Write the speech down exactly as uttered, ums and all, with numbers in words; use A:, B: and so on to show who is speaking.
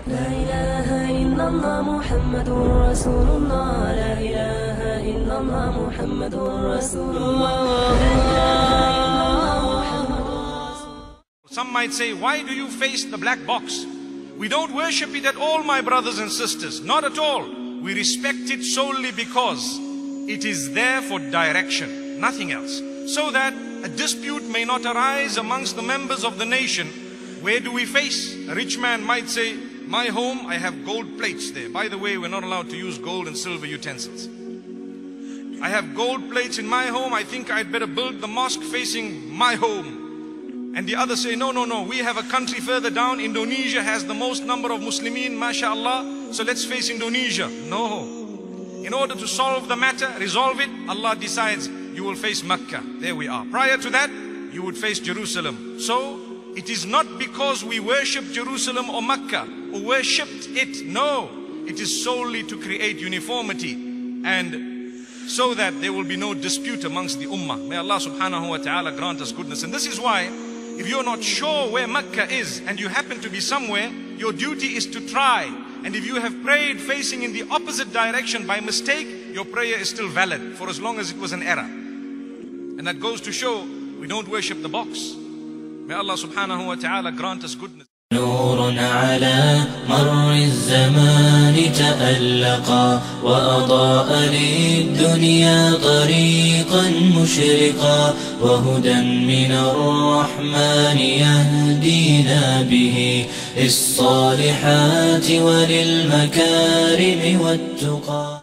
A: لا إله إلا الله محمد رسول الله. لا إله إلا الله محمد رسول الله. لا إله إلا الله محمد رسول الله.
B: Some might say, why do you face the black box? We don't worship it at all, my brothers and sisters. Not at all. We respect it solely because it is there for direction, nothing else. So that a dispute may not arise amongst the members of the nation. Where do we face? A rich man might say, my home, I have gold plates there. By the way, we're not allowed to use gold and silver utensils. I have gold plates in my home. I think I'd better build the mosque facing my home. And the others say, no, no, no, we have a country further down. Indonesia has the most number of Muslimin, mashallah. So let's face Indonesia. No. In order to solve the matter, resolve it, Allah decides you will face Mecca. There we are. Prior to that, you would face Jerusalem. So it is not because we worship Jerusalem or Mecca or worshipped it. No. It is solely to create uniformity and so that there will be no dispute amongst the ummah. May Allah subhanahu wa ta'ala grant us goodness. And this is why, if you're not sure where Mecca is and you happen to be somewhere, your duty is to try. And if you have prayed facing in the opposite direction by mistake, your prayer is still valid for as long as it was an error. And that goes to show we don't worship the box. May Allah subhanahu wa ta'ala grant us goodness.
C: نور على مر الزمان تألقا وأضاء للدنيا طريقا مشرقا وهدى من الرحمن يهدينا به للصالحات وللمكارم والتقى.